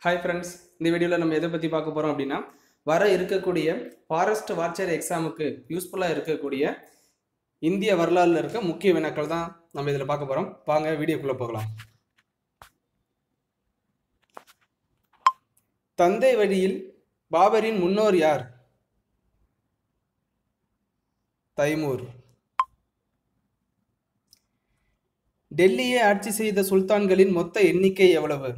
Hi friends, இந்த வீடியோவில் நம்ம எதை பற்றி பார்க்க போகிறோம் அப்படின்னா, வர இருக்கக்கூடிய ஃபாரஸ்ட் வாட்சர் எக்ஸாமுக்கு யூஸ்ஃபுல்லாக இருக்கக்கூடிய இந்திய வரலாறுல இருக்க முக்கிய வினாக்கள் தான் நம்ம இதில் பார்க்க போகிறோம். வாங்க வீடியோக்குள்ளே போகலாம். தந்தை வழியில் பாபரின் முன்னோர் யார்? தைமூர். டெல்லியை ஆட்சி செய்த சுல்தான்களின் மொத்த எண்ணிக்கை எவ்வளவு?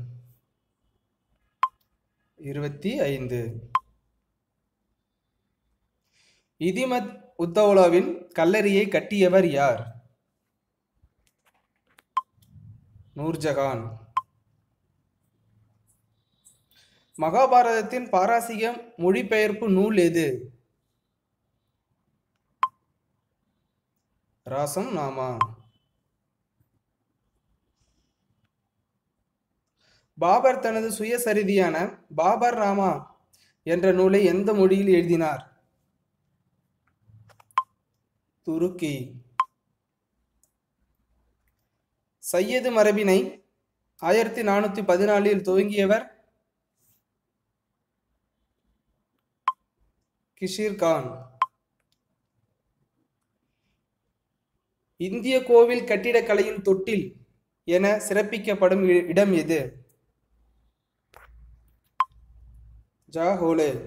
25. இதிமத் உத்தௌலாவின் கல்லறையை கட்டியவர் யார்? நூர்ஜஹான். மகாபாரதத்தின் பாரசீக மொழிபெயர்ப்பு நூல் எது? ராசம் நாமா. பாபர் தனது சுயசரிதியான பாபர் நாமா என்ற நூலை எந்த மொழியில் எழுதினார்? துருக்கி. சையது மரபினை 1414 துவங்கியவர்? கிஷிர் கான். இந்திய கோவில் கட்டிடக்கலையின் தொட்டில் என சிறப்பிக்கப்படும் இடம் எது? ஜாஹோலே.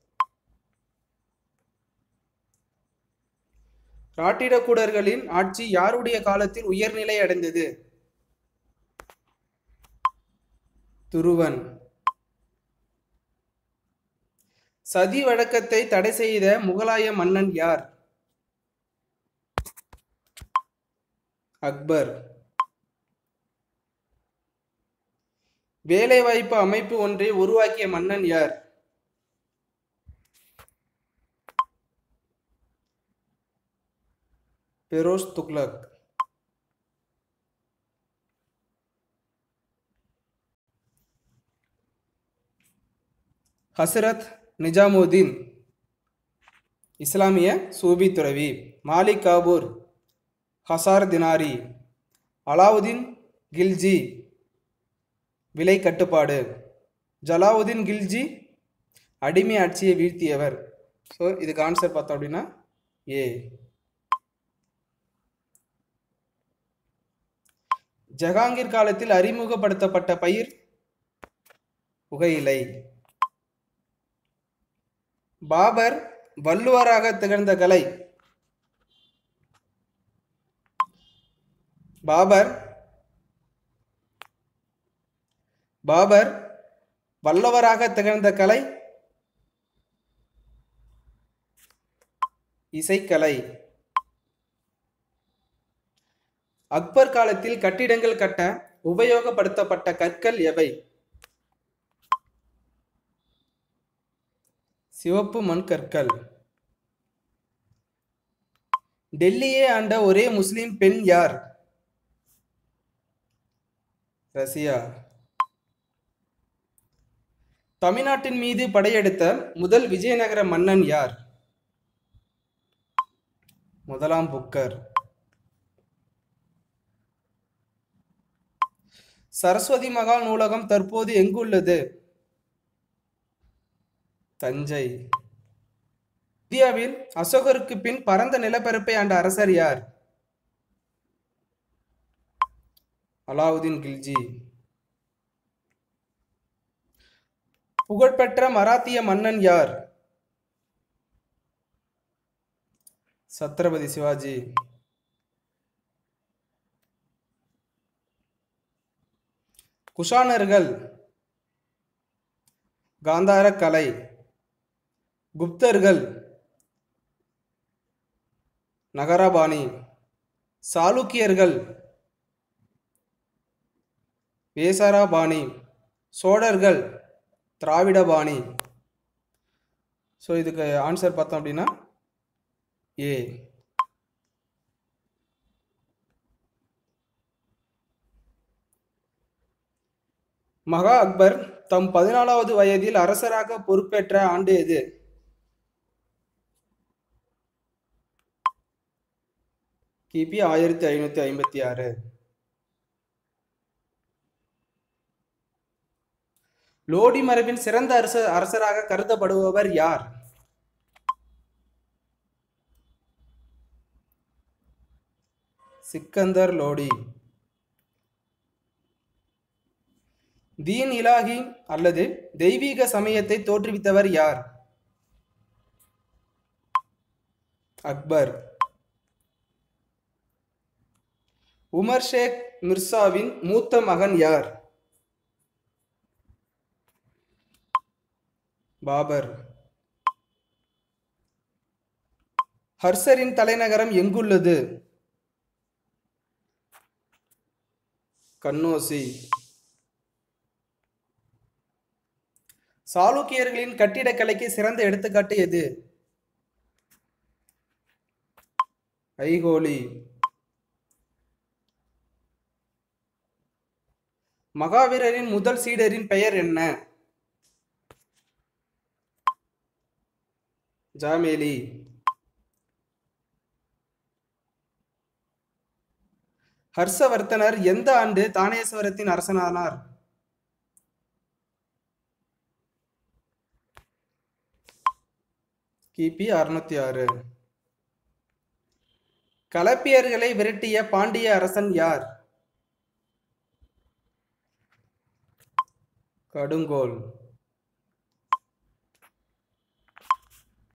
ராட்டிரகூடர்களின் ஆட்சி யாருடைய காலத்தில் உயர்நிலை அடைந்தது? துருவன். சதி வழக்கத்தை தடை செய்த முகலாய மன்னன் யார்? அக்பர். வேலைவாய்ப்பு அமைப்பு ஒன்றை உருவாக்கிய மன்னன் யார்? பெரோஸ் துக்ளக். ஹசரத் நிஜாமுதீன் இஸ்லாமிய சூபி துறவி. மாலிக் காபூர் ஹசார் தினாரி. அலாவுதீன் கில்ஜி விலை கட்டுப்பாடு. ஜலாவுதீன் கில்ஜி அடிமை ஆட்சியை வீழ்த்தியவர். ஸோ இதுக்கு ஆன்சர் பார்த்தோம் அப்படின்னா ஏ. ஜஹாங்கீர் காலத்தில் அறிமுகப்படுத்தப்பட்ட பயிர் புகையிலை. பாபர் வள்ளுவராக திகழ்ந்த கலை? பாபர் வல்லவராக திகழ்ந்த கலை இசைக்கலை. அக்பர் காலத்தில் கட்டிடங்கள் கட்ட உபயோகப்படுத்தப்பட்ட கற்கள் எவை? சிவப்பு மண் கற்கள். டெல்லியை ஆண்ட ஒரே முஸ்லிம் பெண் யார்? ரசியா. தமிழ்நாட்டின் மீது படையெடுத்த முதல் விஜயநகர மன்னன் யார்? முதலாம் புக்கர். சரஸ்வதி மகால் நூலகம் தற்போது எங்குள்ளது? தஞ்சை. இந்தியாவில் அசோகருக்கு பின் பரந்த நிலப்பரப்பை ஆண்ட அரசர் யார்? அலாவுதீன் கில்ஜி. புகழ்பெற்ற மராத்திய மன்னன் யார்? சத்ரபதி சிவாஜி. குஷானர்கள் காந்தார கலை. குப்தர்கள் நகரபாணி. சாளுக்கியர்கள் வேசாராபாணி. சோழர்கள் திராவிடபாணி. ஸோ இதுக்கு ஆன்சர் பார்த்தோம் அப்படின்னா ஏ. மகா அக்பர் தம் 14வது வயதில் அரசராக பொறுப்பேற்ற ஆண்டு எது? கிபி 1556. லோடி மரபின் சிறந்த அரசராக கருதப்படுபவர் யார்? சிக்கந்தர் லோடி. தீன் இலாஹி அல்லது தெய்வீக சமயத்தை தோற்றுவித்தவர் யார்? அக்பர். உமர் ஷேக் மிர்சாவின் மூத்த மகன் யார்? பாபர். ஹர்ஷரின் தலைநகரம் எங்குள்ளது? கன்னோசி. சாளுக்கியர்களின் கட்டிடக்கலைக்கு சிறந்த எடுத்துக்காட்டு எது? ஐகோலி. மகாவீரரின் முதல் சீடரின் பெயர் என்ன? ஜாமேலி. ஹர்ஷவர்தனர் எந்த ஆண்டு தானேஸ்வரத்தின் அரசனானார்? கிபி 606. கலப்பியர்களை விரட்டிய பாண்டிய அரசன் யார்? கடுங்கோல்.